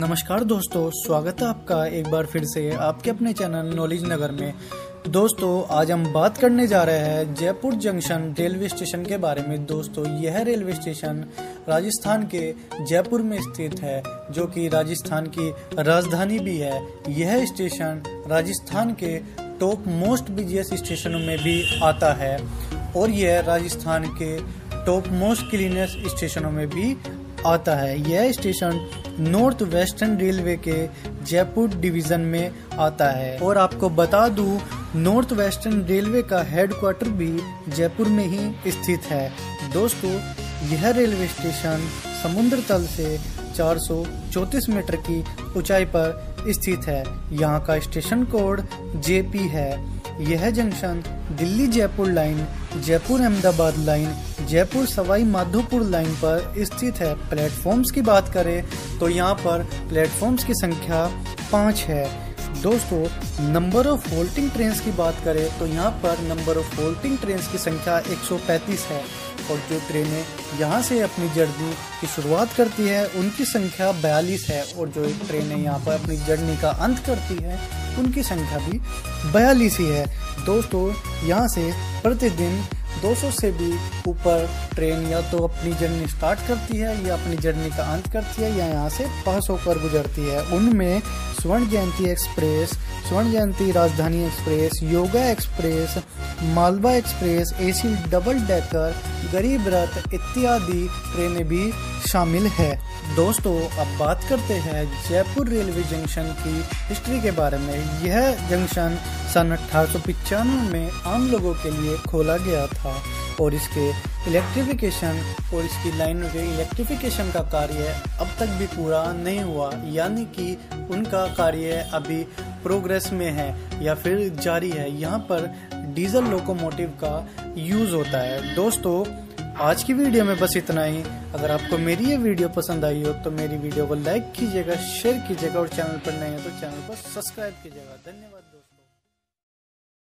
नमस्कार दोस्तों, स्वागत है आपका एक बार फिर से आपके अपने चैनल नॉलेज नगर में। दोस्तों आज हम बात करने जा रहे हैं जयपुर जंक्शन रेलवे स्टेशन के बारे में। दोस्तों यह रेलवे स्टेशन राजस्थान के जयपुर में स्थित है, जो कि राजस्थान की राजधानी भी है। यह स्टेशन राजस्थान के टॉप मोस्ट बिजिएस्ट स्टेशनों में भी आता है और यह राजस्थान के टॉप मोस्ट क्लीनेस्ट स्टेशनों में भी आता है। यह स्टेशन नॉर्थ वेस्टर्न रेलवे के जयपुर डिवीजन में आता है और आपको बता दूं, नॉर्थ वेस्टर्न रेलवे का हेडक्वार्टर भी जयपुर में ही स्थित है। दोस्तों यह रेलवे स्टेशन समुद्र तल से 434 मीटर की ऊंचाई पर स्थित है। यहाँ का स्टेशन कोड JP है। यह junction Delhi Jaipur line, Jaipur Ahmedabad line, Jaipur Sawai Madhopur line पर स्थित है। प्लेटफॉर्म्स की बात करें तो यहाँ पर प्लेटफॉर्म्स की संख्या 5 है। दोस्तों नंबर ऑफ होल्टिंग ट्रेन्स की बात करें तो यहाँ पर नंबर ऑफ होल्टिंग ट्रेन्स की संख्या 135 है और जो ट्रेनें यहाँ से अपनी जर्नी की शुरुआत करती है उनकी संख्या 42 है और जो ट्रेनें यहाँ पर अपनी जर्नी का अंत करती है उनकी संख्या भी 42 ही है। दोस्तों यहाँ से प्रतिदिन 200 से भी ऊपर ट्रेन या तो अपनी जर्नी स्टार्ट करती है या अपनी जर्नी का अंत करती है या यहाँ से पास होकर गुजरती है। उनमें स्वर्ण जयंती express, Swarna Jayanti Rajdhani express, Yoga express, Malwa express, AC double decker, Garib Rath इत्यादि ट्रेनें भी शामिल है। दोस्तों अब बात करते हैं जयपुर रेलवे जंक्शन की हिस्ट्री के बारे में। यह जंक्शन सन 1895 में आम लोगों के लिए खोला गया था और इसके इलेक्ट्रिफिकेशन और इसकी लाइनों के इलेक्ट्रिफिकेशन का कार्य अब तक भी पूरा नहीं हुआ, यानी कि उनका कार्य अभी प्रोग्रेस में है या फिर जारी है। यहाँ पर डीजल लोकोमोटिव का यूज होता है। दोस्तों आज की वीडियो में बस इतना ही। अगर आपको मेरी ये वीडियो पसंद आई हो तो मेरी वीडियो को लाइक कीजिएगा, शेयर कीजिएगा और चैनल पर नए हैं तो चैनल को सब्सक्राइब कीजिएगा। धन्यवाद दोस्तों।